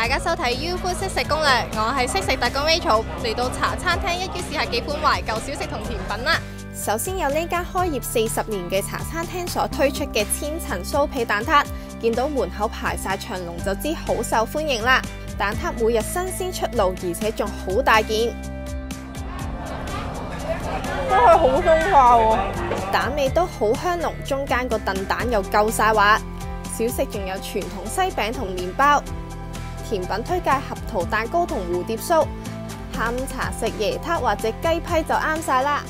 家收睇 YouFood 識食攻略，我係識食特工 Rachel， 嚟到茶餐廳，一於試下幾款懷舊小食同甜品啦。首先有呢間開業40年嘅茶餐廳所推出嘅千層酥皮蛋撻，見到門口排晒長龍就知好受歡迎啦。蛋撻每日新鮮出爐，而且仲好大件， 真係好鬆化喎！ 蛋味都好香濃，中間個燉蛋又夠晒滑。小食仲有傳統西餅同麵包，甜品推介合桃蛋糕同蝴蝶酥，下午茶食椰撻或者雞批就啱晒啦。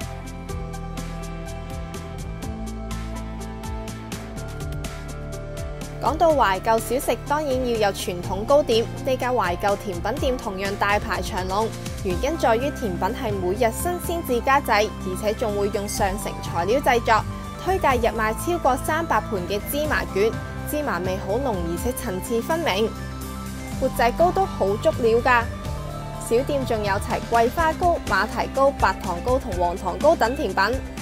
講到懷舊小食，當然要有傳統糕點。呢間懷舊甜品店同樣大排長龍，原因在於甜品係每日新鮮自家製，而且仲會用上乘材料製作。推介日賣超過300盤嘅芝麻卷，芝麻味好濃，而且層次分明。缽仔糕都好足料㗎。小店仲有齊桂花糕、馬蹄糕、白糖糕同黃糖糕等甜品。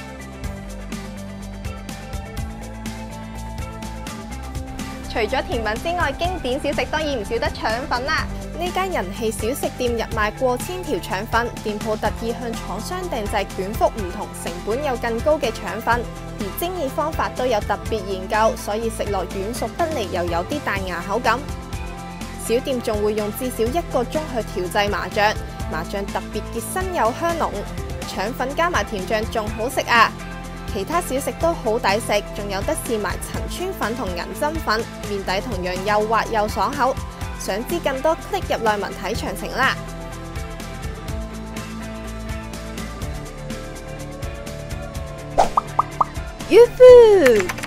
除咗甜品之外，經典小食當然唔少得腸粉啦。呢間人氣小食店日賣過千條腸粉，店鋪特意向廠商訂製卷幅唔同、成本又更高嘅腸粉，而蒸熱方法都有特別研究，所以食落軟熟得嚟又有啲彈牙口感。小店仲會用至少1個鐘去調製麻醬，麻醬特別結身又香濃，腸粉加埋甜醬仲好食啊！其他小食都好抵食，仲有得試埋陳村粉同銀針粉，面底同樣又滑又爽口。想知更多 ，click 入內文睇詳情啦。YouFood